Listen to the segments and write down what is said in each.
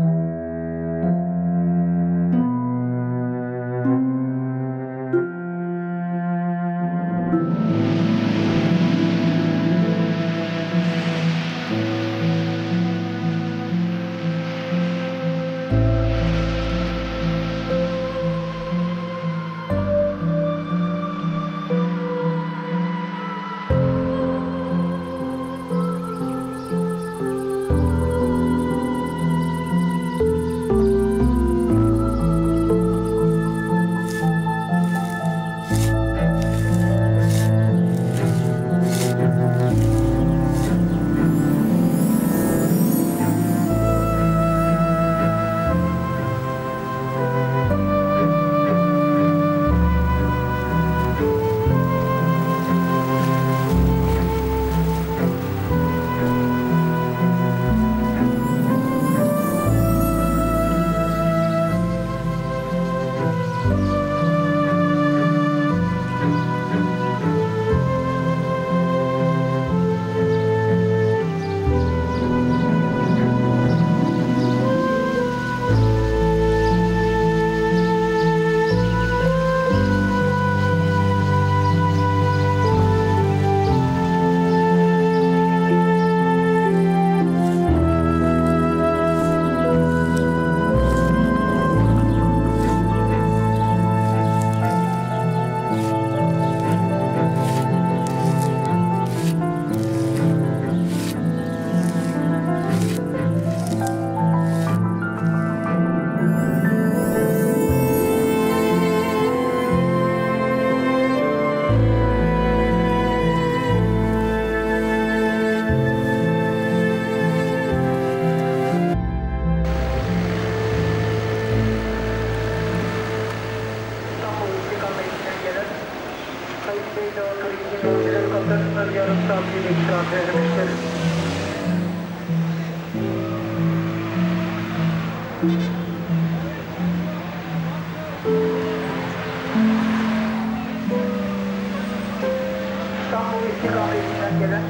İstanbul istikametinden gelen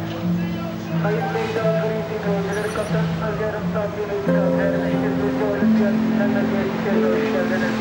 Sayın Beyda Turizm yolcuları kaptan Özge yarım saat yolu istikamet vermiştir. Düzce Olimpiyat dinlenme tesislerine hoş geldiniz.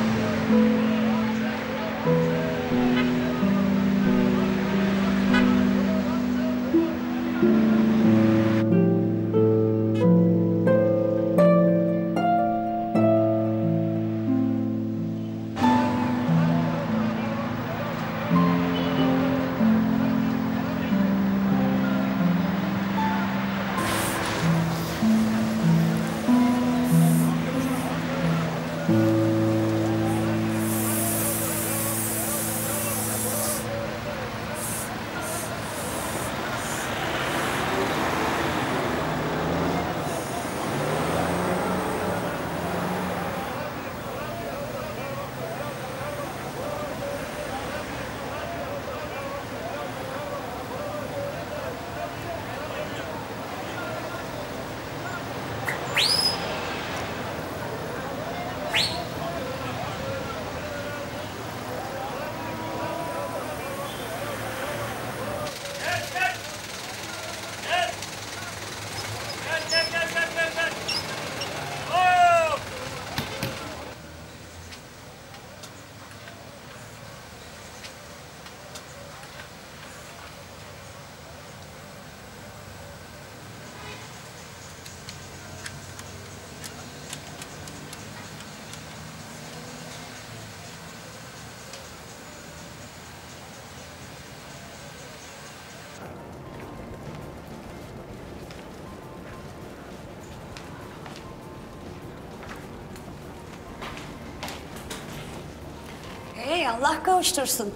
Hey, Allah kavuştursun.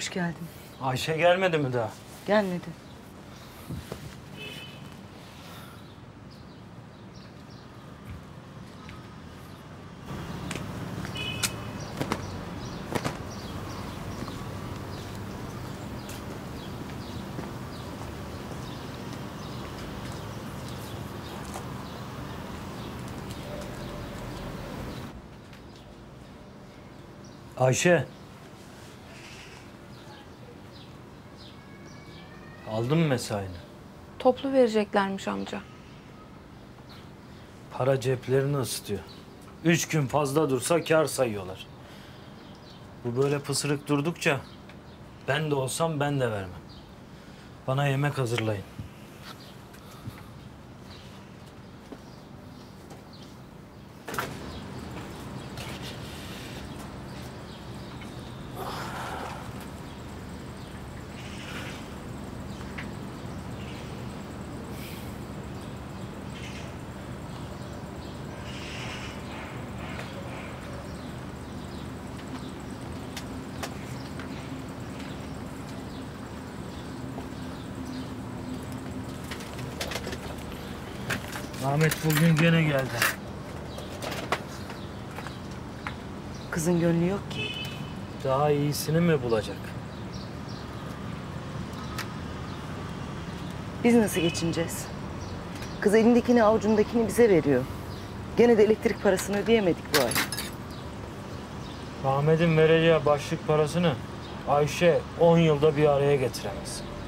Hoş geldin. Ayşe gelmedi mi daha? Gelmedi. Ayşe. Aldın mı mesaini? Toplu vereceklermiş amca. Para ceplerini ısıtıyor. 3 gün fazla dursa kâr sayıyorlar. Bu böyle pısırık durdukça ben de olsam ben de vermem. Bana yemek hazırlayın. Ahmet bugün gene geldi. Kızın gönlü yok ki. Daha iyisini mi bulacak? Biz nasıl geçineceğiz? Kız elindekini avucundakini bize veriyor. Gene de elektrik parasını ödeyemedik bu ay. Ahmet'in vereceği başlık parasını Ayşe 10 yılda bir araya getiremez.